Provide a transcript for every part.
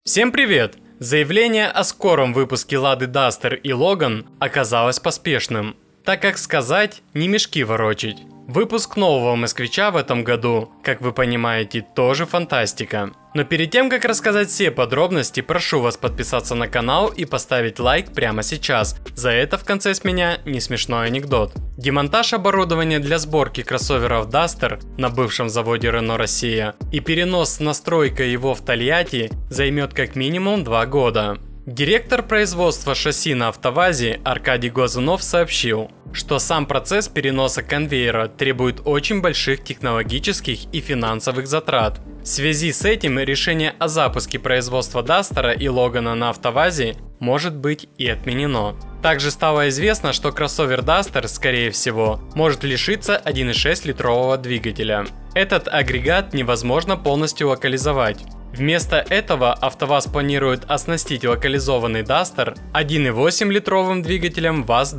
Всем привет! Заявление о скором выпуске Лады Дастер и Логан оказалось поспешным, так как сказать не мешки ворочить. Выпуск нового москвича в этом году, как вы понимаете, тоже фантастика. Но перед тем, как рассказать все подробности, прошу вас подписаться на канал и поставить лайк прямо сейчас. За это в конце с меня не смешной анекдот. Демонтаж оборудования для сборки кроссоверов Duster на бывшем заводе Renault Россия и перенос с настройкой его в Тольятти займет как минимум 2 года. Директор производства шасси на АвтоВАЗе Аркадий Глазунов сообщил, что сам процесс переноса конвейера требует очень больших технологических и финансовых затрат. В связи с этим решение о запуске производства Дастера и Логана на АвтоВАЗе может быть и отменено. Также стало известно, что кроссовер Duster, скорее всего, может лишиться 1,6-литрового двигателя. Этот агрегат невозможно полностью локализовать. Вместо этого АвтоВАЗ планирует оснастить локализованный Duster 1,8-литровым двигателем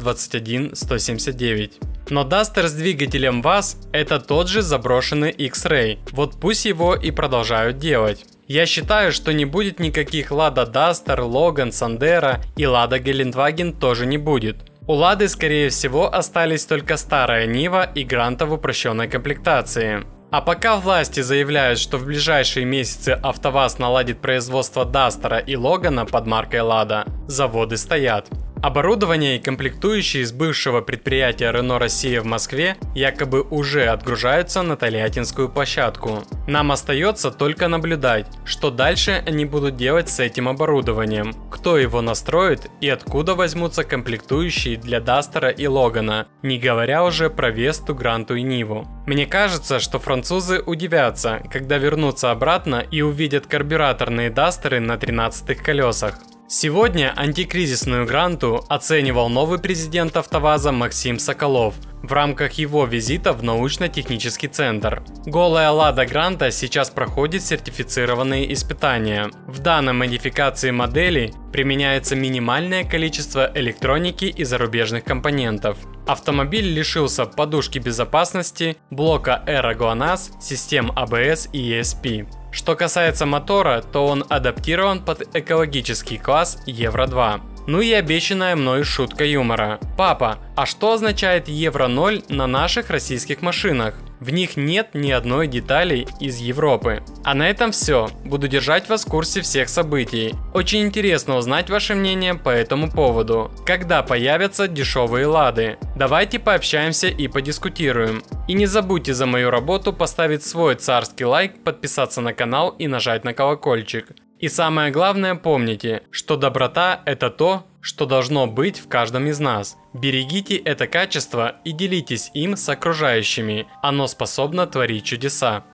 ВАЗ-21179. Но Duster с двигателем ВАЗ – это тот же заброшенный X-Ray, вот пусть его и продолжают делать. Я считаю, что не будет никаких Lada Duster, Logan, Sandero и Lada Geländewagen тоже не будет. У Лады, скорее всего, остались только старая Нива и Гранта в упрощенной комплектации. А пока власти заявляют, что в ближайшие месяцы АвтоВАЗ наладит производство Дастера и Логана под маркой Lada, заводы стоят. Оборудование и комплектующие из бывшего предприятия Renault Россия в Москве якобы уже отгружаются на Тольяттинскую площадку. Нам остается только наблюдать, что дальше они будут делать с этим оборудованием, кто его настроит и откуда возьмутся комплектующие для Дастера и Логана, не говоря уже про Весту, Гранту и Ниву. Мне кажется, что французы удивятся, когда вернутся обратно и увидят карбюраторные Дастеры на 13-х колесах. Сегодня антикризисную Гранту оценивал новый президент АвтоВАЗа Максим Соколов в рамках его визита в научно-технический центр. Голая Лада Гранта сейчас проходит сертифицированные испытания. В данной модификации модели применяется минимальное количество электроники и зарубежных компонентов. Автомобиль лишился подушки безопасности, блока Aero GLONASS, систем ABS и ESP. Что касается мотора, то он адаптирован под экологический класс Евро-2. Ну и обещанная мною шутка юмора. Папа, а что означает Евро-0 на наших российских машинах? В них нет ни одной детали из Европы. А на этом все. Буду держать вас в курсе всех событий. Очень интересно узнать ваше мнение по этому поводу. Когда появятся дешевые Лады? Давайте пообщаемся и подискутируем. И не забудьте за мою работу поставить свой царский лайк, подписаться на канал и нажать на колокольчик. И самое главное, помните, что доброта – это то, что должно быть в каждом из нас. Берегите это качество и делитесь им с окружающими. Оно способно творить чудеса.